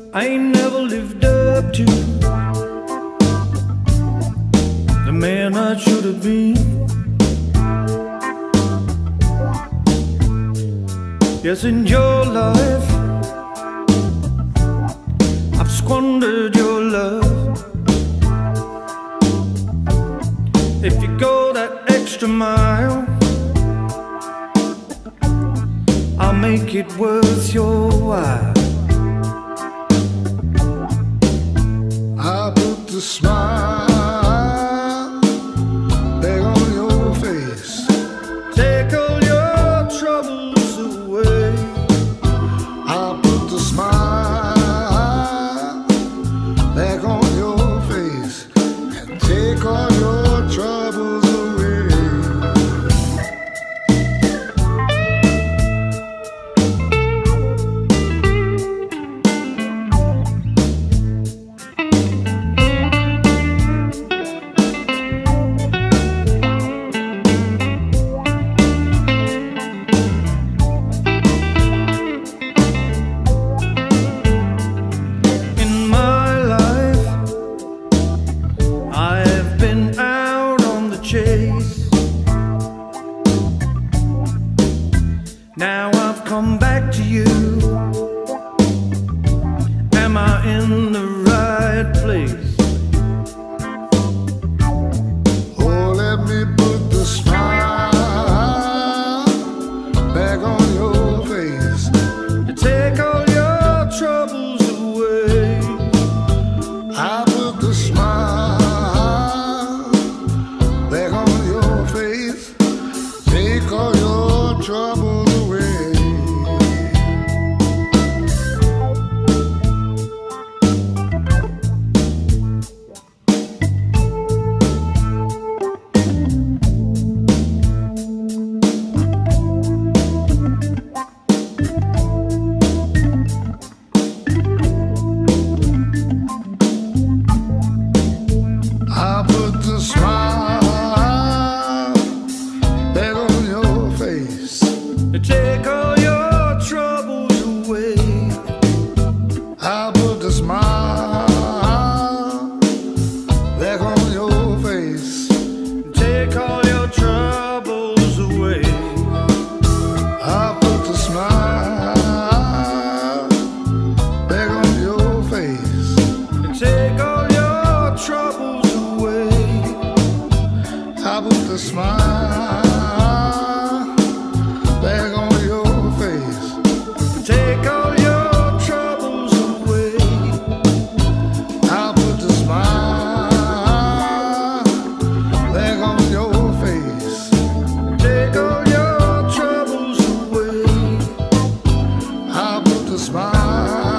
I ain't never lived up to the man I should have been. Yes, in your life I've squandered your love. If you go that extra mile, I'll make it worth your while. I put the smile back on your face, Take all your troubles away. I put the smile back on your face and take all your troubles away. Now I've come back to you. Am I in the right place? Oh, let me put the smile back on your face. Take all your troubles away. I put the smile back on your face. Take all your troubles away. I put the smile back on your face. Take all your troubles away. I put the smile back on your face. Take all your troubles away. I put the smile back on your face. Take all your troubles away. I put the smile back on your face. Take all your troubles away. I put the smile back on your face. Take all your troubles away. I put the smile